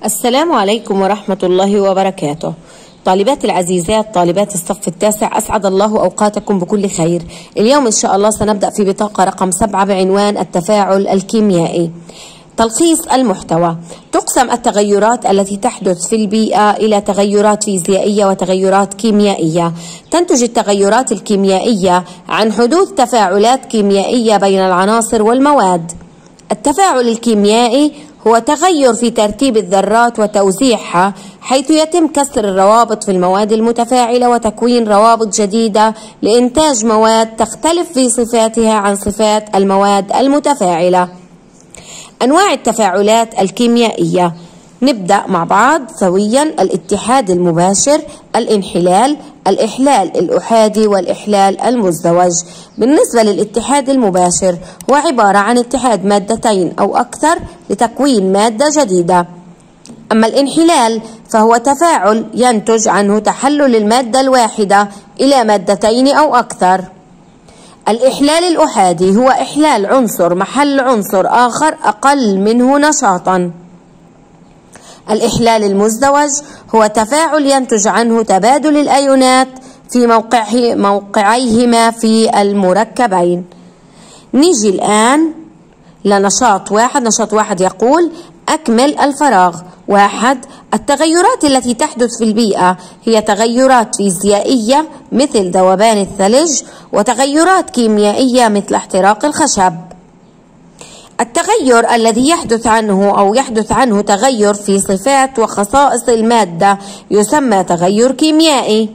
السلام عليكم ورحمة الله وبركاته. طالبات العزيزات، طالبات الصف التاسع، أسعد الله أوقاتكم بكل خير. اليوم إن شاء الله سنبدأ في بطاقة رقم 7 بعنوان التفاعل الكيميائي. تلخيص المحتوى: تقسم التغيرات التي تحدث في البيئة إلى تغيرات فيزيائية وتغيرات كيميائية. تنتج التغيرات الكيميائية عن حدوث تفاعلات كيميائية بين العناصر والمواد. التفاعل الكيميائي هو تغير في ترتيب الذرات وتوزيعها، حيث يتم كسر الروابط في المواد المتفاعلة وتكوين روابط جديدة لإنتاج مواد تختلف في صفاتها عن صفات المواد المتفاعلة. أنواع التفاعلات الكيميائية. نبدأ مع بعض سويا: الاتحاد المباشر، الانحلال، الإحلال الأحادي، والإحلال المزدوج. بالنسبة للاتحاد المباشر هو عبارة عن اتحاد مادتين أو أكثر لتكوين مادة جديدة. أما الانحلال فهو تفاعل ينتج عنه تحلل المادة الواحدة إلى مادتين أو أكثر. الإحلال الأحادي هو إحلال عنصر محل عنصر آخر أقل منه نشاطا. الإحلال المزدوج هو تفاعل ينتج عنه تبادل الأيونات في موقعيهما في المركبين. نيجي الآن لنشاط واحد. نشاط واحد يقول: أكمل الفراغ. 1. التغيرات التي تحدث في البيئة هي تغيرات فيزيائية مثل ذوبان الثلج، وتغيرات كيميائية مثل احتراق الخشب. التغير الذي يحدث عنه تغير في صفات وخصائص المادة يسمى تغير كيميائي.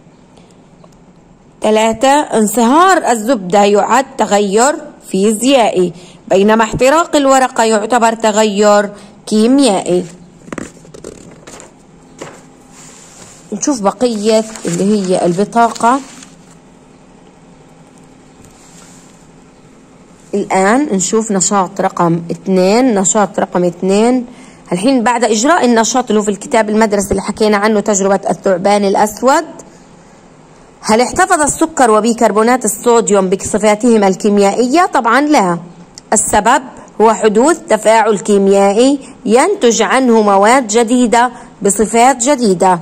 3. انصهار الزبدة يعد تغير فيزيائي، بينما احتراق الورقة يعتبر تغير كيميائي. نشوف بقية اللي هي البطاقة. الآن نشوف نشاط رقم 2. نشاط رقم 2 الحين بعد إجراء النشاط اللي هو في الكتاب المدرسي اللي حكينا عنه، تجربة الثعبان الأسود. هل احتفظ السكر وبيكربونات الصوديوم بصفاتهما الكيميائية؟ طبعا لا. السبب هو حدوث تفاعل كيميائي ينتج عنه مواد جديدة بصفات جديدة.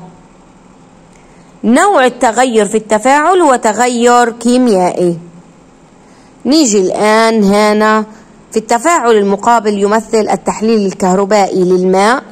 نوع التغير في التفاعل هو تغير كيميائي. نيجي الآن هنا في التفاعل المقابل يمثل التحليل الكهربائي للماء.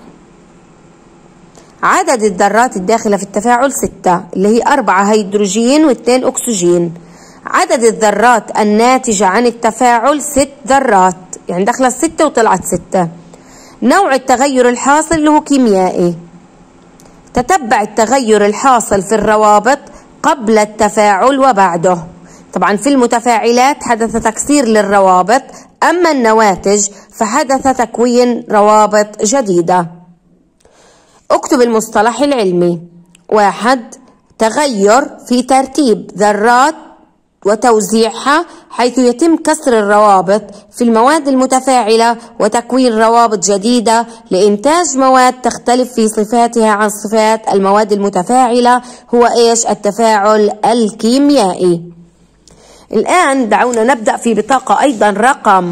عدد الذرات الداخلة في التفاعل 6، اللي هي 4 هيدروجين و2 أكسجين. عدد الذرات الناتجة عن التفاعل 6 ذرات، يعني دخلت 6 وطلعت 6. نوع التغير الحاصل اللي هو كيميائي. تتبع التغير الحاصل في الروابط قبل التفاعل وبعده. طبعا في المتفاعلات حدث تكسير للروابط، أما النواتج فحدث تكوين روابط جديدة. اكتب المصطلح العلمي. 1. تغير في ترتيب ذرات وتوزيعها، حيث يتم كسر الروابط في المواد المتفاعلة وتكوين روابط جديدة لإنتاج مواد تختلف في صفاتها عن صفات المواد المتفاعلة، هو إيش؟ التفاعل الكيميائي. الآن دعونا نبدأ في بطاقة أيضا رقم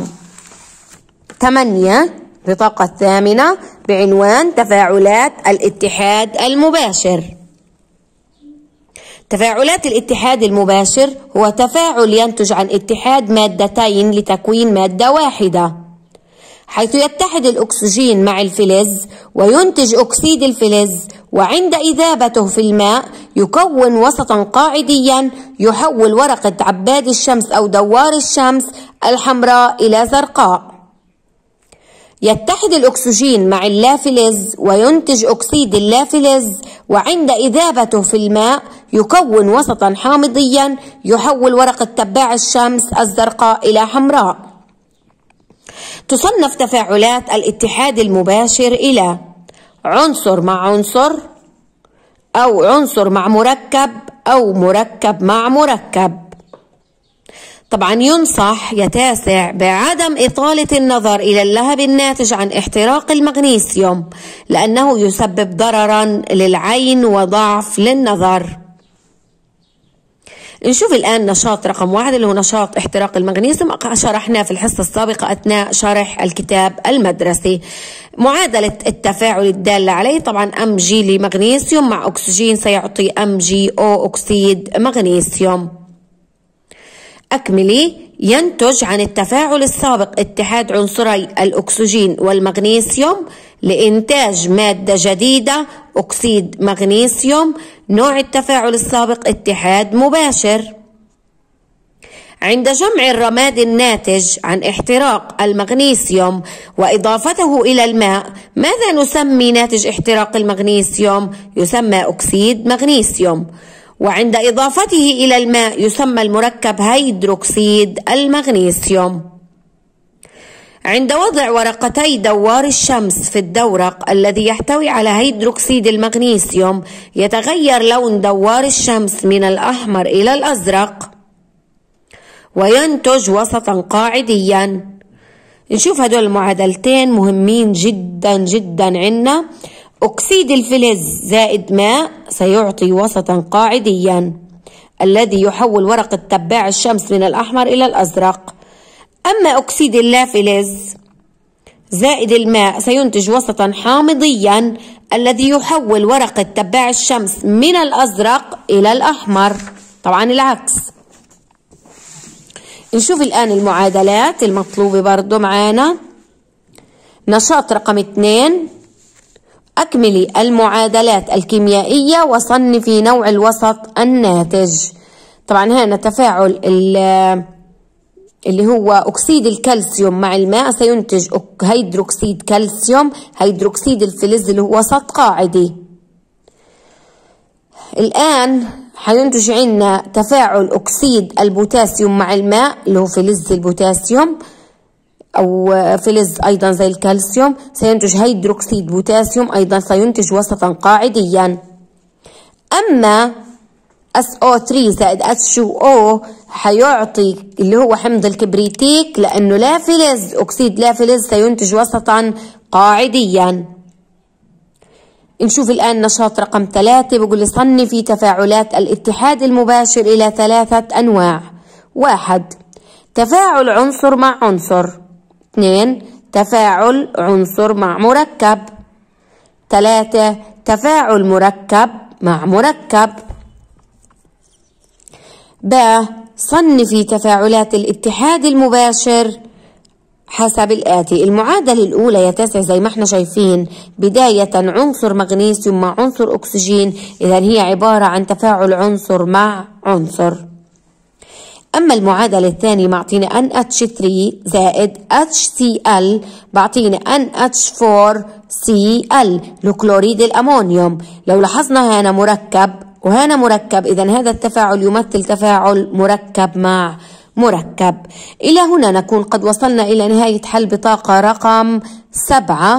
8، بطاقة الثامنة بعنوان تفاعلات الاتحاد المباشر. تفاعلات الاتحاد المباشر هو تفاعل ينتج عن اتحاد مادتين لتكوين مادة واحدة، حيث يتحد الأكسجين مع الفلز وينتج أكسيد الفلز، وعند إذابته في الماء يكون وسطا قاعديا يحول ورقة عباد الشمس أو دوار الشمس الحمراء إلى زرقاء. يتحد الأكسجين مع اللافلز وينتج أكسيد اللافلز، وعند إذابته في الماء يكون وسطا حامضيا يحول ورقة تباع الشمس الزرقاء إلى حمراء. تصنف تفاعلات الاتحاد المباشر إلى عنصر مع عنصر، أو عنصر مع مركب، أو مركب مع مركب. طبعا ينصح يا تاسع بعدم إطالة النظر إلى اللهب الناتج عن احتراق المغنيسيوم، لأنه يسبب ضررا للعين وضعف للنظر. نشوف الآن نشاط رقم 1 اللي هو نشاط احتراق المغنيسيوم، شرحناه في الحصة السابقة أثناء شرح الكتاب المدرسي. معادلة التفاعل الدالة عليه طبعا Mg لمغنيسيوم مع أكسجين سيعطي MgO أكسيد مغنيسيوم. أكملي. ينتج عن التفاعل السابق اتحاد عنصري الأكسجين والمغنيسيوم لإنتاج مادة جديدة أكسيد مغنيسيوم. نوع التفاعل السابق اتحاد مباشر. عند جمع الرماد الناتج عن احتراق المغنيسيوم وإضافته إلى الماء، ماذا نسمي ناتج احتراق المغنيسيوم؟ يسمى أكسيد مغنيسيوم. وعند إضافته إلى الماء يسمى المركب هيدروكسيد المغنيسيوم. عند وضع ورقتي دوار الشمس في الدورق الذي يحتوي على هيدروكسيد المغنيسيوم يتغير لون دوار الشمس من الأحمر إلى الأزرق وينتج وسطا قاعديا. نشوف هدول المعادلتين مهمين جدا جدا عنا. أكسيد الفلز زائد ماء سيعطي وسطا قاعديا الذي يحول ورقة تباع الشمس من الأحمر إلى الأزرق. أما أكسيد اللافلز زائد الماء سينتج وسطا حامضيا الذي يحول ورقة تباع الشمس من الأزرق إلى الأحمر، طبعا العكس. نشوف الآن المعادلات المطلوبة برضو معانا. نشاط رقم 2. أكملي المعادلات الكيميائية وصنفي نوع الوسط الناتج. طبعا هنا تفاعل اللي هو أكسيد الكالسيوم مع الماء سينتج هيدروكسيد كالسيوم. هيدروكسيد الفلز اللي هو وسط قاعدي. الآن حينتج عنا تفاعل أكسيد البوتاسيوم مع الماء اللي هو فلز البوتاسيوم أو فلز أيضا زي الكالسيوم، سينتج هيدروكسيد بوتاسيوم أيضا سينتج وسطا قاعديا. أما SO3 زائد H2O حيعطي اللي هو حمض الكبريتيك لأنه لا فلز، أكسيد لا فلز سينتج وسطا قاعديا. نشوف الآن نشاط رقم 3. بيقول لي صنفي تفاعلات الاتحاد المباشر إلى 3 أنواع. 1. تفاعل عنصر مع عنصر. 2. تفاعل عنصر مع مركب. 3. تفاعل مركب مع مركب. صنفي تفاعلات الاتحاد المباشر حسب الآتي. المعادلة الأولى يا تسع زي ما احنا شايفين، بداية عنصر مغنيسيوم مع عنصر أكسجين، إذا هي عبارة عن تفاعل عنصر مع عنصر. أما المعادلة الثانية معطينا NH3 زائد HCl بعطينا NH4Cl لكلوريد الأمونيوم. لو لاحظنا هنا مركب وهنا مركب، إذا هذا التفاعل يمثل تفاعل مركب مع مركب. إلى هنا نكون قد وصلنا إلى نهاية حل بطاقة رقم 7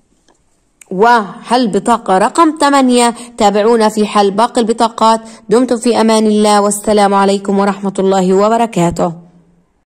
وحل بطاقة رقم 8. تابعونا في حل باقي البطاقات. دمتم في أمان الله، والسلام عليكم ورحمة الله وبركاته.